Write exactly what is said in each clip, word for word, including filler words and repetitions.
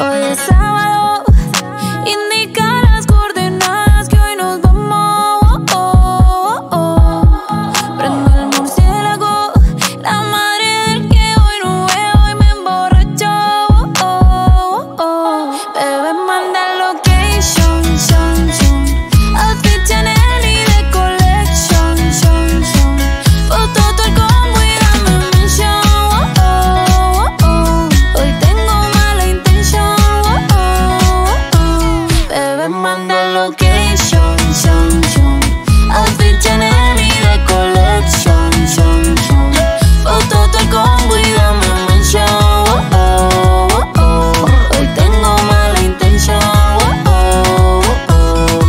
Hoy es sábado, indica las coordenadas que hoy nos vamos. Oh, oh, oh. Prendo el murciélago, la madre del que hoy no veo y me emborracho. Oh, oh, oh. Bebé, manda location, son, son. Outfit Chanel y de collection, son, son. Foto todo el combo y dame mention. Oh, oh, oh. Hoy tengo mala intención. Oh, oh, oh. Bebé, manda location, son, son. Outfit Chanel y de collection, son, son. Foto todo el combo y dame mention. Oh, oh, oh. Hoy tengo mala intención. Oh, oh, oh.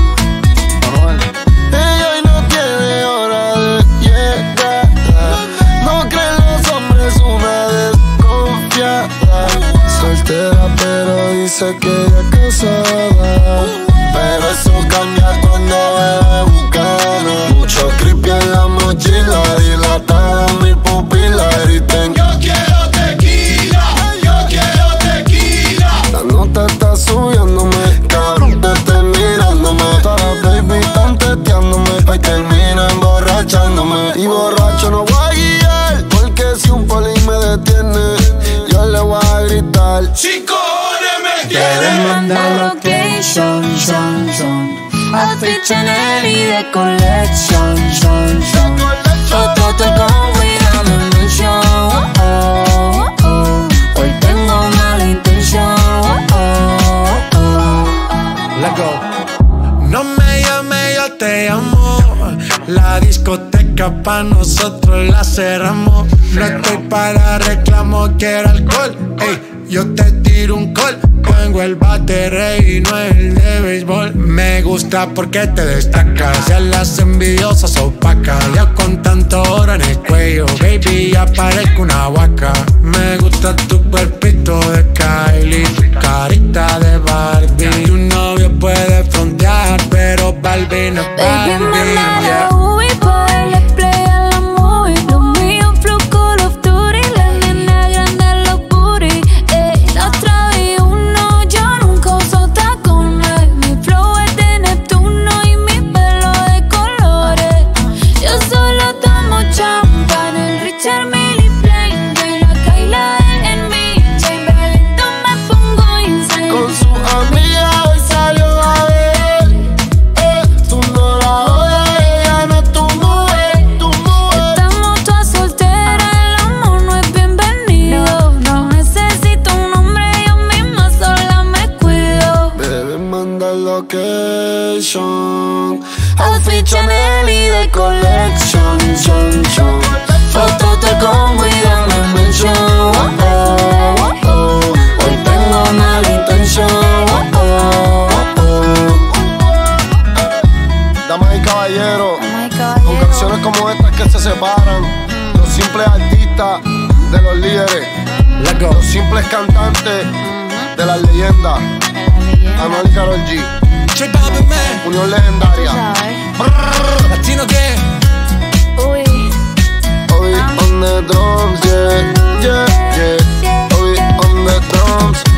Ella hoy no tiene hora de llegada. No creen los hombres, una desconfiada. Soltera pero dice que ella casada. Pero eso cambia cuando bebe Bucana. Mucho creepy en la mochila, dilatada mi pupila, griten: yo quiero tequila, yo quiero tequila. La nota está subiéndome, cabrón, te estoy mirándome. Todas las baby están teteándome, hoy termino emborrachándome. Y borracho no voy a guiar, porque si un poli me detiene, yo le voy a gritar: si cojones me Quieren mandar quieren. location, son, son. Outfit Chanel y de collection, son, son. Foto todo el combo y dame mention. Oh, oh, oh. Hoy tengo mala intención. Oh, oh, oh. Let's go. No me llames, yo te llamo. La discoteca pa' nosotros la cerramos. No estoy para reclamo, quiero alcohol. Ey, yo te tiro un call. Tengo el bate rey y no el de béisbol. Me gusta porque te destacas. Ya las envidiosas opacas. Ya con tanto oro en el cuello, baby, ya parezco una huaca. Me gusta tu cuerpito de Kylie, tu carita de Barbie. Tu novio puede frontear, pero Barbie no es Baby, Barbie. manda Yeah. la U V pa' darle play a la movie. Lo mío flow Call of Duty, la nena grande los booty. Eh, la traí uno, yo nunca uso tacones. Mi flow es de Neptuno y mi pelo de colores. Yo solo tomo champán, el Richard Mille Plain. De la Kyla en mi chain, bebito me pongo insane. Con su amiga hoy salió a ver. Eh, tú no la jodas, ella no es tu mujer, tu mujer. Estamos todas solteras, el amor no es bienvenido. No necesito un hombre, yo misma sola me cuido. Bebé, manda location. Outfit Chanel y de collection, son, son. Foto todo el combo y dame mention. Oh, oh, oh. Hoy tengo mala intención. Oh, oh, oh. Damas y caballeros, Ay, con caballero. canciones como estas que se separan. Los simples artistas de los líderes, Let's go. los simples cantantes de las leyendas. Anuel y Karol G, J Balvin, man. unión legendaria. ¿Sabes? Latino gang. Uy. Hoy on the drums, yeah, yeah, yeah. Hoy on the drums.